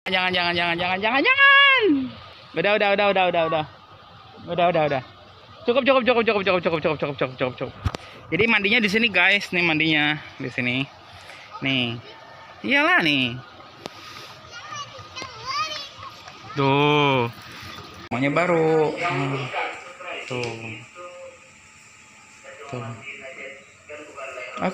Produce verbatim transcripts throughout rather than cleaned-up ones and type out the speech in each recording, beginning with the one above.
Jangan, jangan, jangan, jangan, jangan, jangan. Udah, udah, udah, udah, udah, udah. Udah, udah, udah. Cukup, cukup, cukup, cukup, cukup, cukup, cukup, cukup, cukup, cukup, cukup. Jadi mandinya di sini, guys. Nih mandinya di sini. Nih. Iyalah nih. Tuh. Semuanya baru. Hmm. Tuh. Tuh. Oke.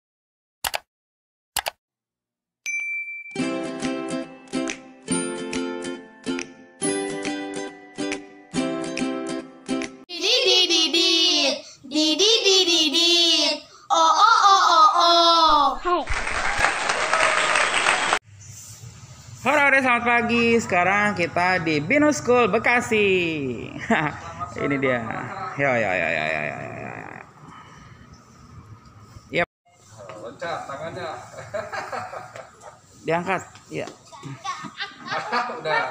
Halo, selamat pagi. Sekarang kita di Bino School Bekasi. Ini dia. Ya, ya, ya, ya, ya, ya, ya. Yap. Loncat tangannya. Diangkat. Ya. Udah.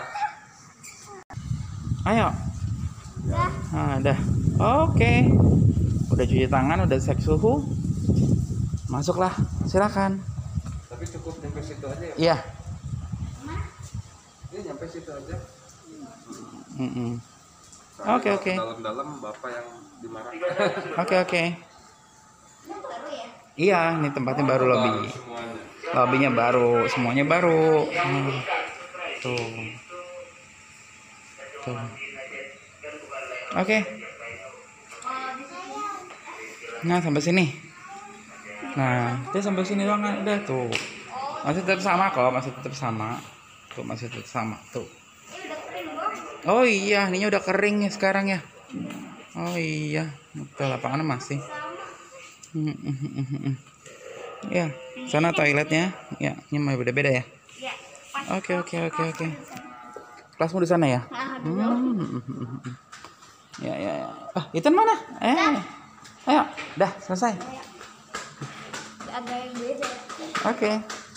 Ayo. Nah, udah. Oke. Udah cuci tangan, udah cek suhu. Masuklah. Silakan. Tapi cukup nyampe situ aja ya. Iya. Ini nyampe situ aja. Mm -mm. Soalnya Oke, oke. Dalam-dalam bapak yang dimarahkan. Oke, oke. Iya, ini tempatnya baru lobby. Semuanya. Lobbynya baru, semuanya baru. Hmm. Tuh. Tuh. Oke. Nah, sampai sini. Nah, dia sampai sini doang, udah tuh. Masih tetap sama kok, masih tetap sama. Tuh, masih tetap sama tuh. Oh iya, ininya udah kering ya sekarang ya. Oh iya, tuh lapangannya masih. Ya, sana toiletnya. Ya, ini mah beda-beda ya. Oke, oke, oke, oke. Kelasmu di sana ya? Hmm. Ya, ya, ya. Ah, Ethan mana? Eh. Ayo, dah selesai. Ada yang beda. Oke.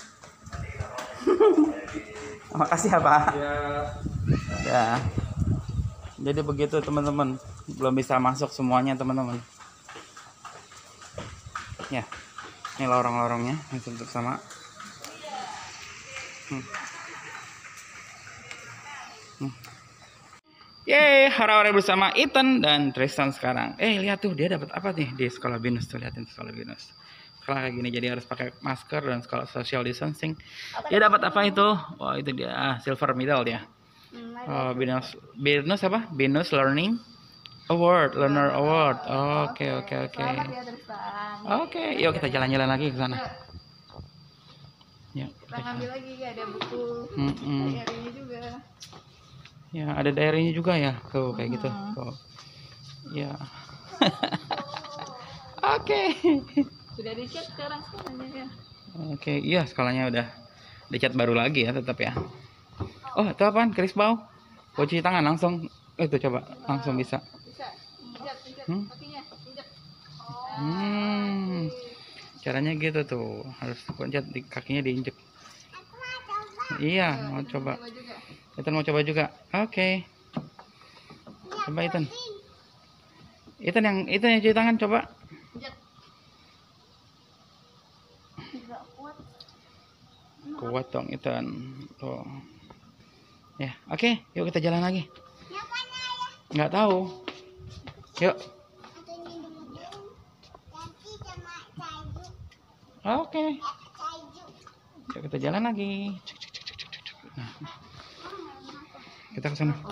Makasih ya, Pak. Ya. Ya. Jadi begitu teman-teman. Belum bisa masuk semuanya teman-teman. Ya. Ini lorong-lorongnya yang tutup sama. Hmm. Hmm. Yeay, hari-hari bersama Ethan dan Tristan sekarang. Eh, lihat tuh dia dapat apa nih di sekolah Binus tuh, liatin sekolah Binus. Sekolah kayak gini jadi harus pakai masker dan sekolah social distancing. Dia dapat apa itu? Wah, itu dia ah, silver medal dia. Oh, Binus Binus apa? Binus Learning Award, Learner Award. Oke, oke, oke. Oke, yuk kita jalan-jalan lagi ke sana. Yuk. Kita ngambil lagi ada buku. Mm -mm. Diarinya juga. Ya, ada daerahnya juga ya. Tuh, kayak gitu. Tuh. Ya. Oke. Sudah dicat sekarang skalanya ya. Oke, iya skalanya udah dicat baru lagi ya tetap ya. Oh, itu apaan? Keris bau. Mau cuci tangan langsung. Eh, itu coba langsung bisa. Bisa. Injak, injak Hmm? kakinya, injak. Hmm. Caranya gitu tuh. Harus pencet di kakinya diinjek. Iya, mau coba. Coba juga. Ethan mau coba juga. Oke. Coba Ethan. Ethan yang Ethan yang cuci tangan coba. Injak. Enggak kuat. Kuat dong Ethan. Tuh. Ya, oke. Yuk kita jalan lagi. Nggak tahu. Yuk. Oke. Yuk kita jalan lagi. Nah. Kita ke sana.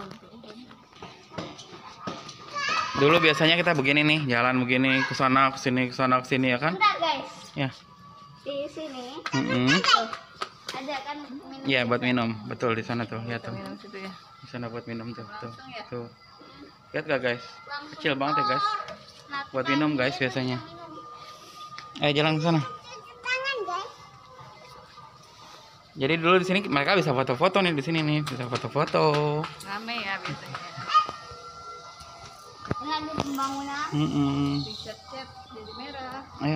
Dulu biasanya kita begini nih, jalan begini ke sana ke sini ke sana ke sini ya kan? Bentar, guys. Ya. Di sini Mm-mm. ada kan minum. Iya, buat minum. Betul di sana tuh. Lihat tuh. Minum situ ya. Di sana buat minum tuh. Tuh. Langsung ya? Tuh. Lihat gak guys? Kecil banget ya guys. Buat minum guys biasanya. Ayo jalan ke sana. Jadi dulu di sini mereka bisa foto-foto nih di sini nih, bisa foto-foto. Rame ya biasanya. Ini ada pembangunan. Mm-mm. Dicat-cat jadi merah. Ayo.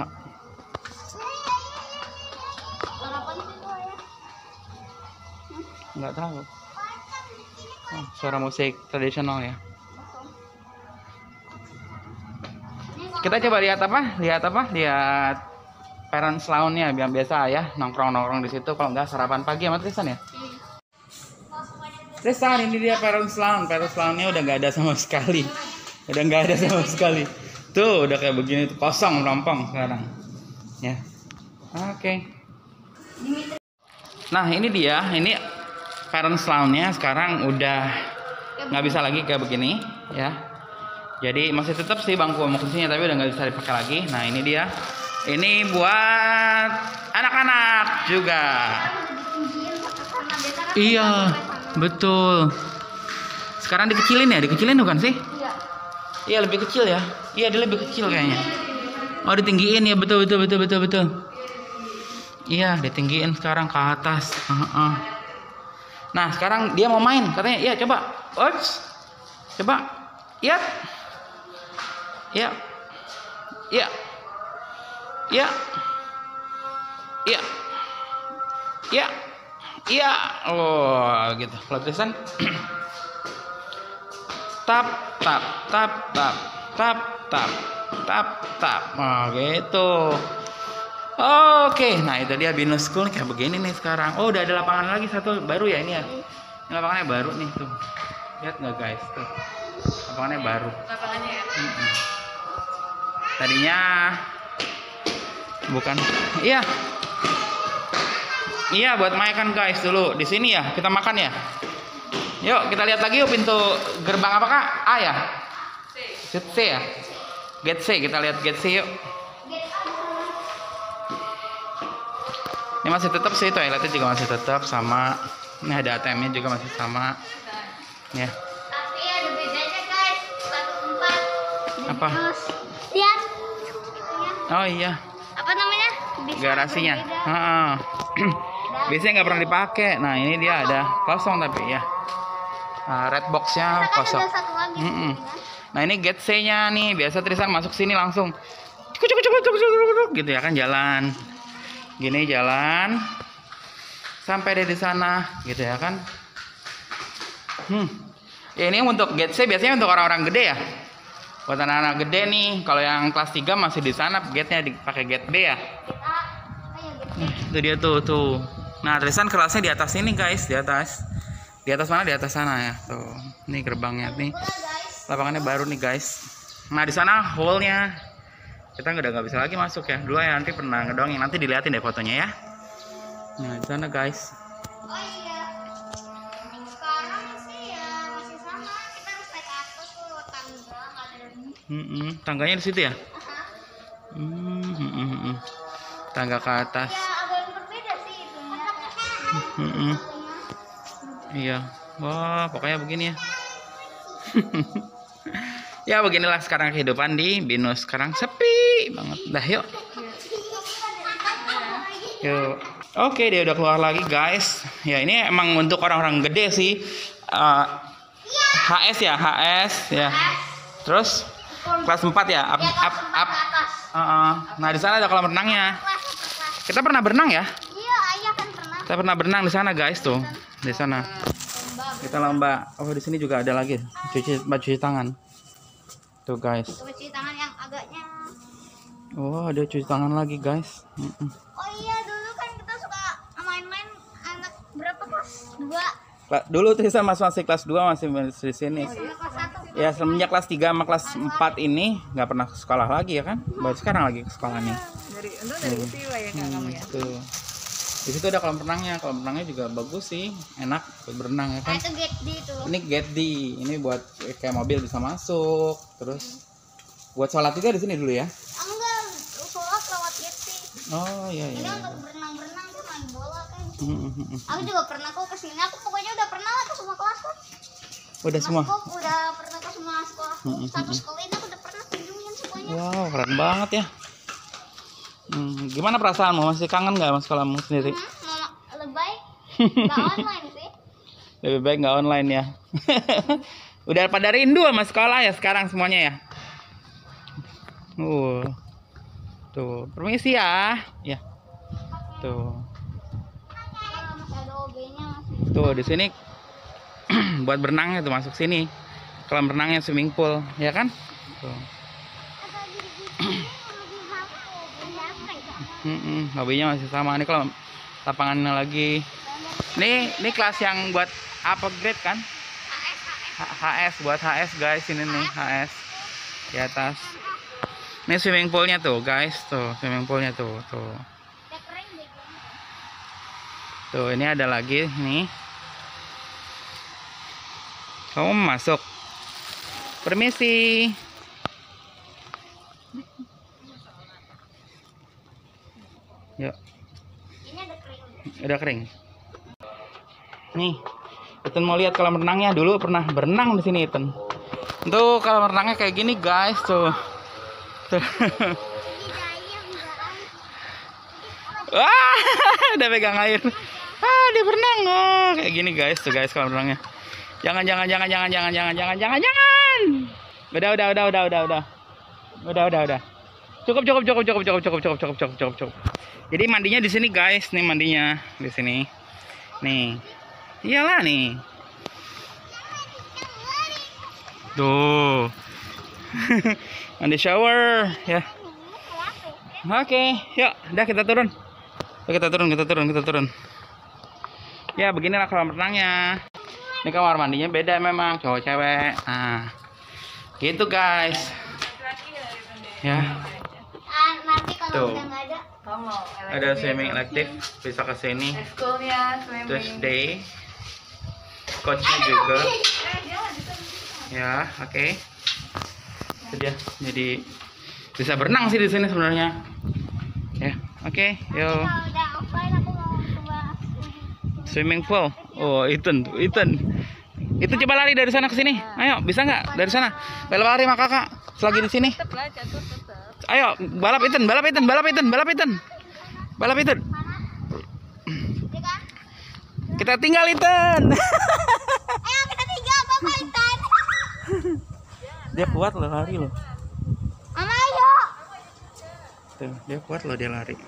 Harapan sih tuh ya. Nggak tahu. Oh, suara musik tradisional ya. Kita coba lihat apa? Lihat apa? Lihat parents lounge-nya yang biasa ya, nongkrong-nongkrong di situ. Kalau nggak sarapan pagi sama Tristan ya. Tristan, ini dia parents lounge. Parents lounge-nya udah nggak ada sama sekali. Udah nggak ada sama sekali. Tuh udah kayak begini tuh, kosong melompong sekarang. Ya. Oke. Okay. Nah ini dia, ini parents lounge-nya sekarang udah nggak bisa lagi kayak begini, ya. Jadi masih tetap sih bangku sama kursinya, tapi udah nggak bisa dipakai lagi. Nah ini dia, ini buat anak-anak juga. Iya, betul. Sekarang dikecilin ya, dikecilin bukan sih? Iya. Iya lebih kecil ya. Iya dia lebih kecil kayaknya. Oh ditinggiin ya, betul betul betul betul betul. Iya ditinggiin sekarang ke atas. Uh-uh. Nah sekarang dia mau main katanya. Iya coba. Oops. Coba. Iya. Iya. Iya. Iya. Iya. Iya. Iya. Oh gitu. Kalau tulisan tap tap tap tap tap tap tap tap. Oh gitu. Oke, nah itu dia Binus School kayak begini nih sekarang. Oh udah ada lapangan lagi satu baru ya ini ya. Ini lapangannya baru nih tuh. Lihat nggak guys tuh. Lapangannya baru. Lapangannya ya. Mm-mm. Tadinya bukan. Iya. Iya buat makan guys dulu di sini ya. Kita makan ya. Yuk kita lihat lagi yuk pintu gerbang apa kak? A ya? C. C ya? Gate C, kita lihat gate C yuk. Ini masih tetap sih, toiletnya juga masih tetap sama. Ini ada A T M-nya juga masih sama. Ya. Tapi ada bedanya guys. Satu tempat. Apa? Lihat. Oh iya. Apa namanya? Bisa Garasinya. berbeda. Heeh. Biasanya nggak pernah dipakai. Nah ini dia ada kosong tapi ya. Nah, red box-nya Kita kan kosong. ada satu lagi. Mm-mm. Nah ini gate C-nya nih. Biasa Tristan masuk sini langsung. Cuk, cuk, cuk, cuk, cuk, cuk, cuk, gitu ya kan jalan. Gini jalan sampai deh di sana gitu ya kan. Hmm. Ya ini untuk gate C biasanya untuk orang-orang gede ya. Buat anak-anak gede nih, kalau yang kelas tiga masih di sana gate-nya dipakai gate B ya. Nah, itu dia tuh tuh. Nah, Tristan kelasnya di atas ini guys, di atas. Di atas mana? Di atas sana ya. Tuh. Ini gerbangnya nih. Lapangannya baru nih guys. Nah, di sana hall-nya. Kita udah nggak bisa lagi masuk ya. Dulu ya nanti pernah ngedongeng, nanti dilihatin deh fotonya ya. Nah, di sana guys. Oh iya. Sekarang sih ya masih sama. Kita harus naik atas tuh lewat tangga, nggak ada ini. Mm-mm. Tangganya di situ ya? Aha. Mm-mm. Tangga ke atas. Ya agak berbeda sih itunya. Mm-mm. Iya. Wah, pokoknya begini ya. Ya beginilah sekarang kehidupan di Binus. Sekarang sepi banget. Dah yuk. Yuk. Oke dia udah keluar lagi guys. Ya ini emang untuk orang-orang gede sih. uh, H S ya, H S ya. Terus kelas empat ya. Up, up, up. Uh, uh. Nah di sana ada kolam renangnya. Kita pernah berenang ya? Iya, ayah kan pernah. Kita pernah berenang di sana guys tuh. Di sana. Kita lomba. Oh di sini juga ada lagi. Cuci baju cuci tangan. Tuh guys. Cuci tangan yang agaknya. Oh ada cuci tangan lagi guys. Mm-mm. Oh iya, dulu kan kita suka main-main anak berapa kelas dua. Kla- Dulu Tristan masih masih kelas dua masih masih di sini. Sama kelas satu. Ya semenjak kelas tiga sama kelas empat ini nggak pernah ke sekolah lagi ya kan? Baru sekarang lagi ke sekolah nih. Dari untuk dari kecil ya kak kamu ya. Tuh. Di situ ada kolam renangnya. Kolam renangnya juga bagus sih, enak buat berenang ya Nah, kan. itu gate D itu. Ini gate D. Ini buat kayak mobil bisa masuk. Terus buat sholat juga di sini dulu ya. Enggak, sholat lewat gate D. Oh iya iya. Ini untuk berenang-berenang tuh main bola kan. Mm, mm, mm. Aku juga pernah kok kesini. Aku pokoknya udah pernah lah ke semua kelas kan. Udah semua. Aku udah pernah ke semua sekolah. Mm, mm, Satu mm. sekolah ini aku udah pernah kunjungin semuanya. Wow keren banget ya. Hmm, gimana perasaanmu? Masih kangen nggak sama sekolahmu sendiri? Hmm, mama, lebih baik nggak online sih. Lebih baik nggak online ya. Udah pada rindu sama sekolah ya sekarang semuanya ya. Uh, tuh permisi ya. Ya. Tuh, Ah, masih ada O B-nya masih. tuh di sini buat berenangnya tuh masuk sini. Kolam renangnya swimming pool, ya kan? Tuh. Mm-mm, hobinya masih sama. Ini kalau lapangannya lagi Ini ini kelas yang buat upgrade kan? H- HS buat H S guys, ini nih H S di atas. Ini swimming poolnya tuh guys, tuh swimming poolnya tuh, tuh. Udah kering deh. Tuh ini ada lagi nih. Kamu masuk. Permisi. Yuk. Ini ada kering. Udah kering. Nih, Ethan mau lihat kolam renangnya. Dulu pernah berenang di sini Ethan. Tuh kolam renangnya kayak gini guys tuh. Tuh. Wah, udah pegang air. Ah, dia berenang. Oh, kayak gini guys tuh guys kolam renangnya. Jangan jangan jangan jangan jangan jangan jangan jangan jangan. Udah udah udah udah udah udah. Udah udah udah. Cukup cukup cukup cukup cukup cukup cukup cukup cukup cukup cukup. Jadi mandinya di sini guys, nih mandinya di sini. Nih. Iyalah nih. Tuh. Mandi shower ya. Oke, yuk, udah kita turun. Yuk, kita turun, kita turun, kita turun. Ya, beginilah kolam renangnya. Ini kamar mandinya beda memang, cowok cewek. Nah, gitu guys. Ya. Ah, nanti kalau Tuh. udah nggak ada. Kamu Ada swimming elective, bisa ke sini. Schoolnya swimming. Tuesday. Coachnya juga. Ya, oke. Itu dia. Jadi bisa berenang sih di sini sebenarnya. Ya, oke. Yuk. Kalau udah offline aku mau coba. Swimming pool. Oh, Ethan, tuh, Ethan. Itu coba lari dari sana ke sini. Ayo, bisa nggak dari sana? Balap lari sama kakak. Selagi di sini. Tetep lah, jatuh tetep. Ayo, balap Ethan, balap Ethan, balap Ethan, balap Ethan. Balap Ethan. Iya kan? Kita tinggal Ethan. Ayo kita tinggal Bapak Intan. Dia kuat loh lari loh. Mama ayo. Tuh, dia kuat loh dia lari.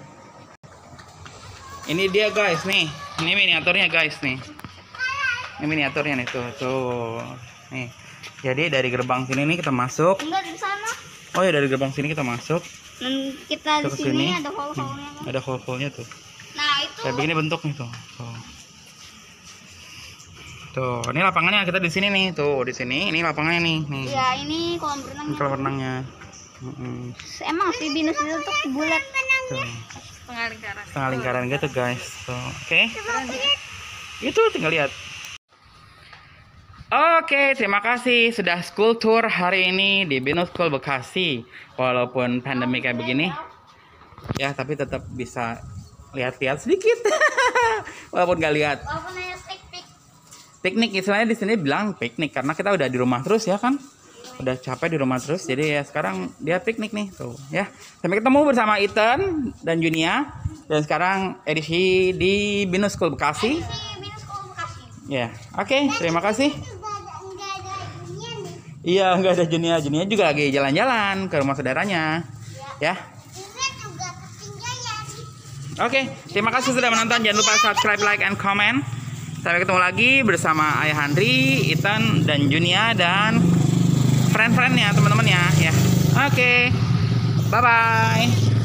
Ini dia guys nih. Ini miniaturnya guys nih. Ini miniaturnya nih tuh, tuh. Nih. Jadi dari gerbang sini nih kita masuk. Enggak di sana. Oh ya dari gerbang sini kita masuk. Dan kita di Ke sini sini. ada hole-hole-nya. Hmm, ada hole-hole-nya tuh. Nah, itu. Kayak begini bentuknya tuh. Tuh. Tuh, ini lapangannya kita di sini nih. Tuh, di sini. Ini lapangannya nih. Nih. Ya, ini kolam renang. Ini kolam renangnya. Mm-mm. Emang sih binus itu tuh bulat. Tuh. Setengah lingkaran. Setengah lingkaran gitu guys. Tuh, oke. Itu tinggal lihat. Oke, terima kasih sudah school tour hari ini di Binus School Bekasi. Walaupun pandemi kayak begini, ya tapi tetap bisa lihat-lihat sedikit. Walaupun nggak lihat. Walaupun hanya stick-stick. Piknik istilahnya di sini bilang piknik karena kita udah di rumah terus ya kan. Udah capek di rumah terus, jadi ya sekarang dia piknik nih tuh ya. Sampai ketemu bersama Ethan dan Junia. Dan sekarang edisi di Binus School Bekasi. Di Binus School Bekasi. Ya, oke, terima kasih. Enggak ada enggak ada ininya nih. Iya, nggak ada Junia. Junia juga lagi jalan-jalan ke rumah saudaranya. Ya. Juga juga ketinggalan. Oke, terima kasih sudah menonton. Jangan lupa subscribe, like, and comment. Sampai ketemu lagi bersama Ayah Handri, Ethan, dan Junia, dan friend-friendnya, teman-temannya. Ya. Oke, bye-bye.